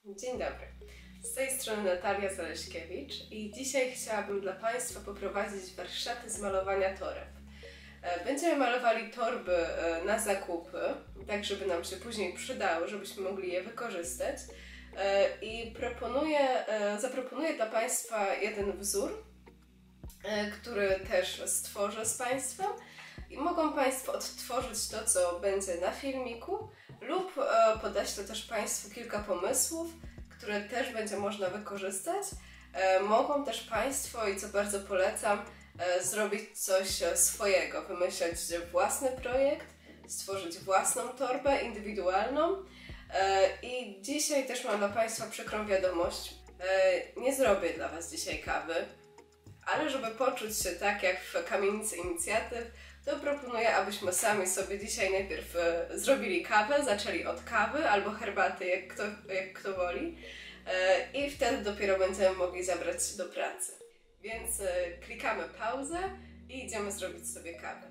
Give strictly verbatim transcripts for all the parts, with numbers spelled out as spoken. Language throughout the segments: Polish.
Dzień dobry, z tej strony Natalia Zaleśkiewicz i dzisiaj chciałabym dla Państwa poprowadzić warsztaty z malowania toreb. Będziemy malowali torby na zakupy, tak żeby nam się później przydały, żebyśmy mogli je wykorzystać. I proponuję, zaproponuję dla Państwa jeden wzór, który też stworzę z Państwem. I mogą Państwo odtworzyć to, co będzie na filmiku, lub e, podeślę też Państwu kilka pomysłów, które też będzie można wykorzystać. E, mogą też Państwo, i co bardzo polecam, e, zrobić coś swojego, wymyśleć własny projekt, stworzyć własną torbę indywidualną. E, I dzisiaj też mam dla Państwa przykrą wiadomość. E, nie zrobię dla Was dzisiaj kawy, ale żeby poczuć się tak jak w Kamienicy Inicjatyw, to proponuję, abyśmy sami sobie dzisiaj najpierw e, zrobili kawę, zaczęli od kawy albo herbaty, jak kto, jak kto woli, e, i wtedy dopiero będziemy mogli zabrać się do pracy. Więc e, klikamy pauzę i idziemy zrobić sobie kawę.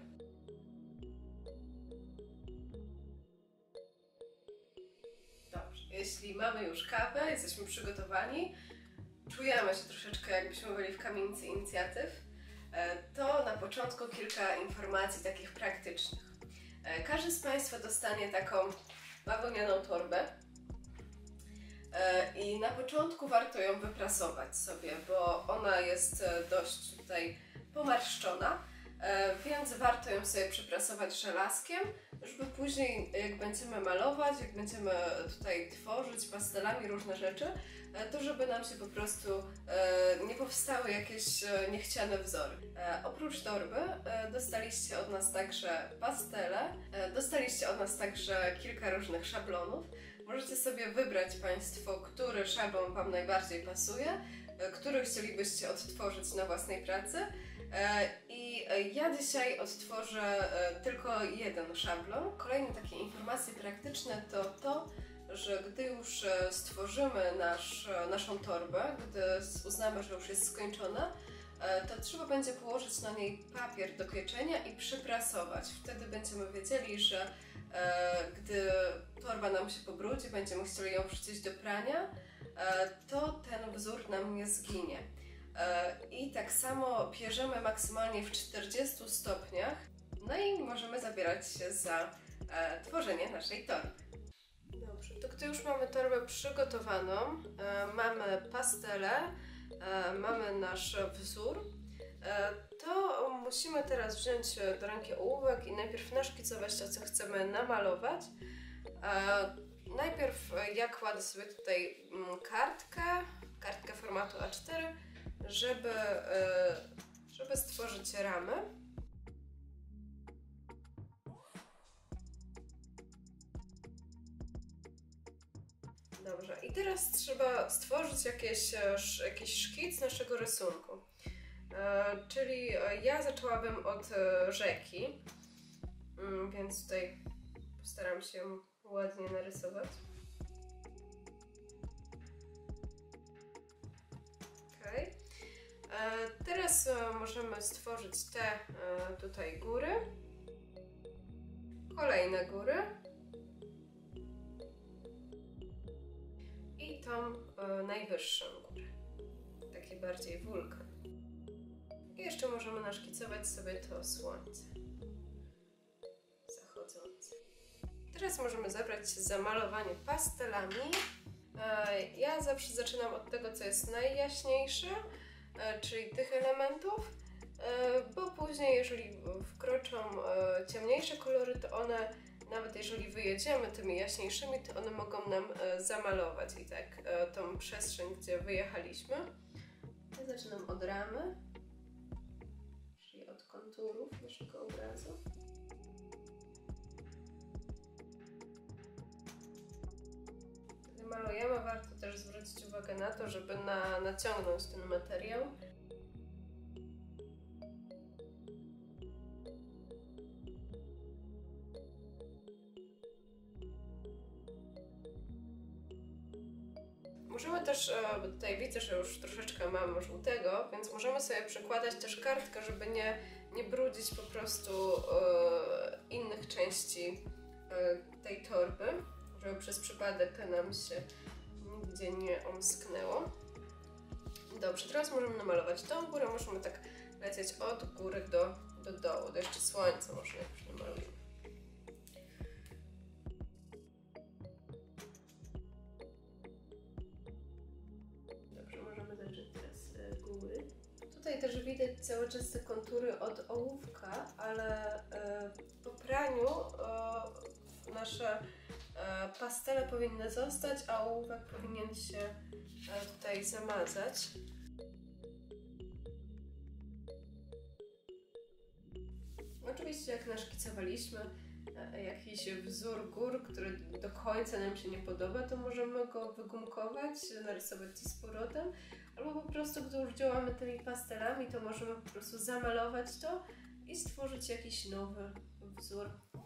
Dobrze, jeśli mamy już kawę, jesteśmy przygotowani, czujemy się troszeczkę, jakbyśmy byli w Kamienicy Inicjatyw, to na początku kilka informacji takich praktycznych. Każdy z Państwa dostanie taką bawełnianą torbę i na początku warto ją wyprasować sobie, bo ona jest dość tutaj pomarszczona, więc warto ją sobie przyprasować żelazkiem, żeby później, jak będziemy malować, jak będziemy tutaj tworzyć pastelami różne rzeczy, to żeby nam się po prostu e, nie powstały jakieś e, niechciane wzory. E, oprócz torby e, dostaliście od nas także pastele, e, dostaliście od nas także kilka różnych szablonów. Możecie sobie wybrać Państwo, który szablon Wam najbardziej pasuje, e, który chcielibyście odtworzyć na własnej pracy. E, I e, ja dzisiaj odtworzę e, tylko jeden szablon. Kolejne takie informacje praktyczne to to, że gdy już stworzymy nasz, naszą torbę, gdy uznamy, że już jest skończona, to trzeba będzie położyć na niej papier do pieczenia i przyprasować. Wtedy będziemy wiedzieli, że e, gdy torba nam się pobrudzi, będziemy chcieli ją wrzucić do prania, e, to ten wzór nam nie zginie. E, I tak samo pierzemy maksymalnie w czterdziestu stopniach, no i możemy zabierać się za e, tworzenie naszej torby. Dobrze, to gdy już mamy torbę przygotowaną, e, mamy pastele, e, mamy nasz wzór, e, to musimy teraz wziąć do ręki ołówek i najpierw naszkicować to, co chcemy namalować. E, najpierw ja kładę sobie tutaj kartkę, kartkę formatu A cztery, żeby, e, żeby stworzyć ramy. Dobrze, i teraz trzeba stworzyć jakieś, jakiś szkic naszego rysunku. E, czyli ja zaczęłabym od rzeki, więc tutaj postaram się ładnie narysować. Okay. E, teraz możemy stworzyć te e, tutaj góry, kolejne góry. I tą e, najwyższą górę, taki bardziej wulkan. I jeszcze możemy naszkicować sobie to słońce zachodzące. Teraz możemy zabrać się za malowanie pastelami. E, ja zawsze zaczynam od tego, co jest najjaśniejsze, e, czyli tych elementów, e, bo później, jeżeli wkroczą e, ciemniejsze kolory, to one, nawet jeżeli wyjedziemy tymi jaśniejszymi, to one mogą nam e, zamalować i tak e, tą przestrzeń, gdzie wyjechaliśmy. Ja zaczynam od ramy, czyli od konturów naszego obrazu. Gdy malujemy, warto też zwrócić uwagę na to, żeby na, naciągnąć ten materiał. Możemy też, bo tutaj widzę, że już troszeczkę mam żółtego, więc możemy sobie przykładać też kartkę, żeby nie, nie brudzić po prostu e, innych części e, tej torby, żeby przez przypadek nam się nigdzie nie omsknęło. Dobrze, teraz możemy namalować tą górę, możemy tak lecieć od góry do, do dołu, do jeszcze słońca może najpierw namalujemy. Dobrze, możemy zacząć teraz e, góry. Tutaj też widać cały czas te kontury od ołówka, ale e, po praniu e, nasze e, pastele powinny zostać, a ołówek powinien się e, tutaj zamazać. Oczywiście jak naszkicowaliśmy e, jakiś wzór gór, który do końca nam się nie podoba, to możemy go wygumkować, narysować z powrotem, albo po prostu, gdy już działamy tymi pastelami, to możemy po prostu zamalować to i stworzyć jakiś nowy wzór.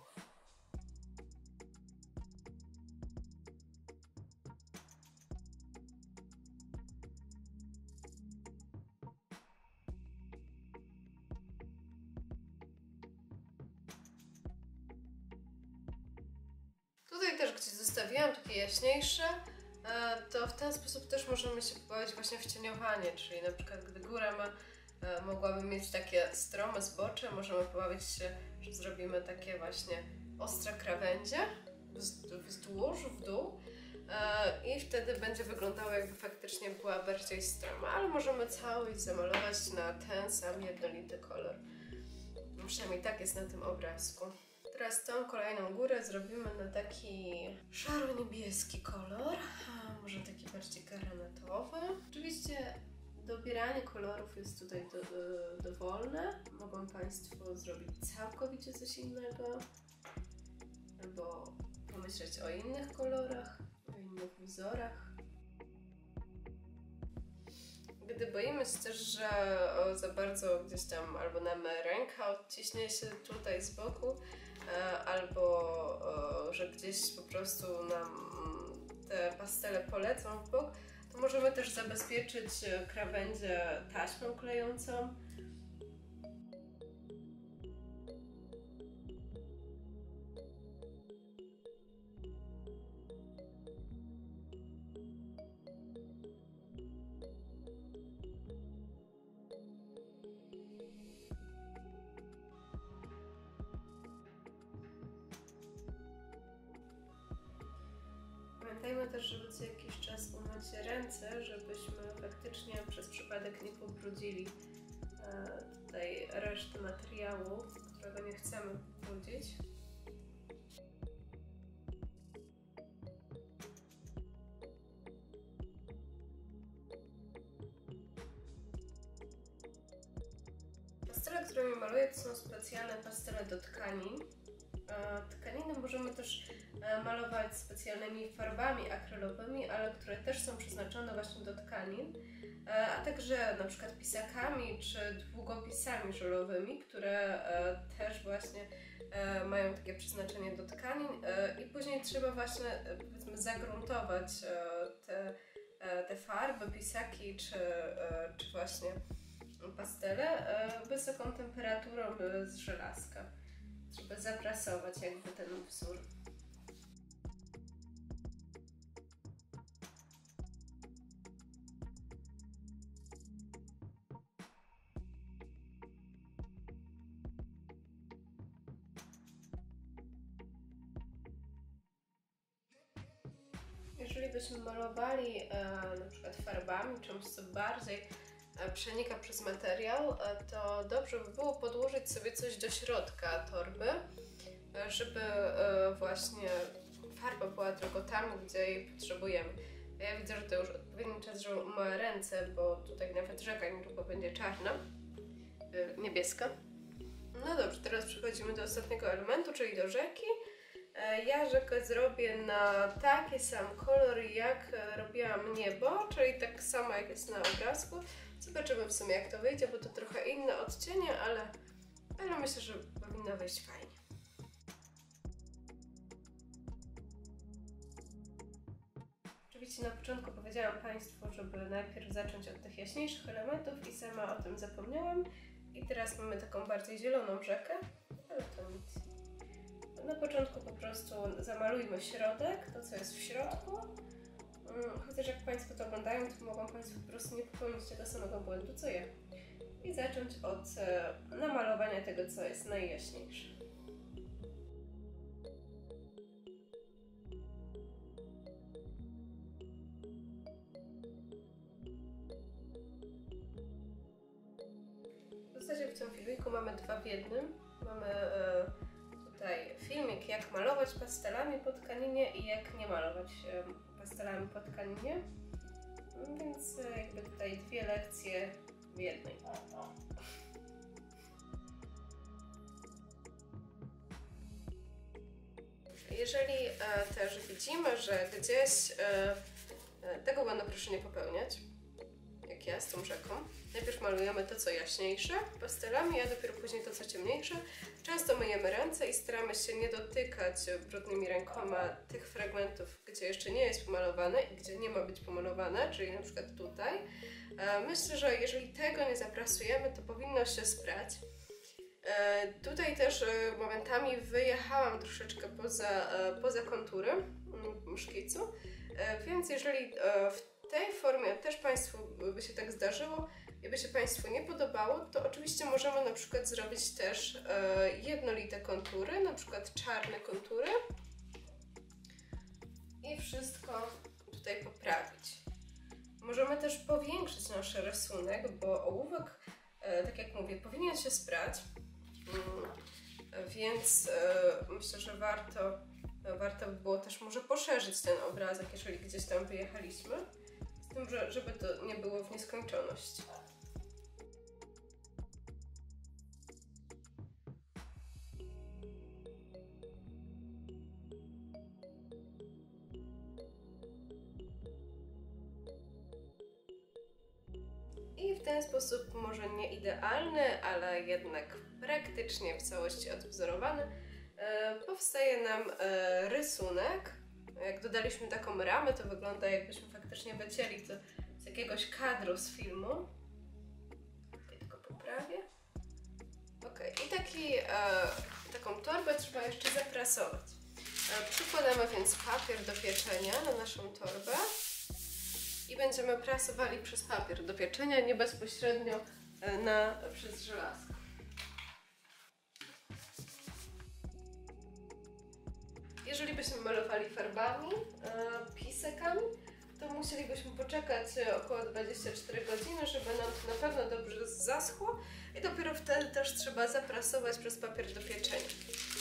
Tutaj też, gdzie zostawiłam takie jaśniejsze, to w ten sposób też możemy się pobawić właśnie w cieniowanie, czyli na przykład gdy góra ma, mogłaby mieć takie strome zbocze, możemy pobawić się, że zrobimy takie właśnie ostre krawędzie wzdłuż, w dół i wtedy będzie wyglądało, jakby faktycznie była bardziej stroma, ale możemy całość zamalować na ten sam jednolity kolor. Przynajmniej tak jest na tym obrazku. Teraz tą kolejną górę zrobimy na taki szaro-niebieski kolor, a może taki bardziej granatowy. Oczywiście dobieranie kolorów jest tutaj do, do, dowolne. Mogą Państwo zrobić całkowicie coś innego, albo pomyśleć o innych kolorach, o innych wzorach. Gdy boimy się też, że o, za bardzo gdzieś tam albo nam ręka odciśnie się tutaj z boku, albo o, że gdzieś po prostu nam te pastele polecą w bok, to możemy też zabezpieczyć krawędzie taśmą klejącą. Pamiętajmy też, żeby co jakiś czas umyć ręce, żebyśmy faktycznie przez przypadek nie pobrudzili e, tutaj reszty materiału, którego nie chcemy pobrudzić. Pastele, którymi maluję, to są specjalne pastele do tkanin. Tkaniny możemy też malować specjalnymi farbami akrylowymi, ale które też są przeznaczone właśnie do tkanin, a także na przykład pisakami czy długopisami żelowymi, które też właśnie mają takie przeznaczenie do tkanin i później trzeba właśnie, powiedzmy, zagruntować te, te farby, pisaki czy, czy właśnie pastele wysoką temperaturą z żelazka, żeby zaprasować jakby ten wzór. Jeżeli byśmy malowali e, na przykład farbami, czymś co bardziej e, przenika przez materiał, e, to dobrze by było podłożyć sobie coś do środka torby, e, żeby e, właśnie farba była tylko tam, gdzie jej potrzebujemy. Ja widzę, że to już odpowiedni czas, że umyję ręce, bo tutaj nawet rzeka niedługo będzie czarna, e, niebieska. No dobrze, teraz przechodzimy do ostatniego elementu, czyli do rzeki. Ja rzekę zrobię na taki sam kolor, jak robiłam niebo, czyli tak samo jak jest na obrazku. Zobaczymy w sumie, jak to wyjdzie, bo to trochę inne odcienie, ale, ale myślę, że powinno wyjść fajnie. Oczywiście na początku powiedziałam Państwu, żeby najpierw zacząć od tych jaśniejszych elementów i sama o tym zapomniałam. I teraz mamy taką bardziej zieloną rzekę, ale to nic. Na początku po prostu zamalujmy środek, to co jest w środku, też jak Państwo to oglądają, to mogą Państwo po prostu nie popełnić tego samego błędu co ja i zacząć od e, namalowania tego, co jest najjaśniejsze. W zasadzie w tym filmiku mamy dwa w jednym. Mamy e, tutaj filmik, jak malować pastelami po tkaninie i jak nie malować e, pastelami po tkaninie. Więc e, jakby tutaj dwie lekcje w jednej. Jeżeli e, też widzimy, że gdzieś e, e, tego błędu proszę nie popełniać, jak ja z tą rzeką. Najpierw malujemy to, co jaśniejsze pastelami, a dopiero później to, co ciemniejsze. Często myjemy ręce i staramy się nie dotykać brudnymi rękoma tych fragmentów, gdzie jeszcze nie jest pomalowane i gdzie nie ma być pomalowane, czyli na przykład tutaj. Myślę, że jeżeli tego nie zaprasujemy, to powinno się sprać. Tutaj też momentami wyjechałam troszeczkę poza, poza kontury szkicu, więc jeżeli w tej formie też Państwu by się tak zdarzyło i by się Państwu nie podobało, to oczywiście możemy na przykład zrobić też jednolite kontury, na przykład czarne kontury i wszystko tutaj poprawić. Możemy też powiększyć nasz rysunek, bo ołówek, tak jak mówię, powinien się sprać, więc myślę, że warto, warto by było też może poszerzyć ten obrazek, jeżeli gdzieś tam wyjechaliśmy, z tym, że, żeby to nie było w nieskończoność. I w ten sposób, może nie idealny, ale jednak praktycznie w całości odwzorowany, e, powstaje nam e, rysunek. Jak dodaliśmy taką ramę, to wygląda, jakbyśmy faktycznie wycięli to z jakiegoś kadru z filmu. Tutaj tylko poprawię. Ok, i taki, e, taką torbę trzeba jeszcze zaprasować. E, przykładamy więc papier do pieczenia na naszą torbę. I będziemy prasowali przez papier do pieczenia, nie bezpośrednio na, przez żelazko. Jeżeli byśmy malowali farbami, e, pisekami, to musielibyśmy poczekać około dwadzieścia cztery godziny, żeby nam to na pewno dobrze zaschło i dopiero wtedy też trzeba zaprasować przez papier do pieczenia.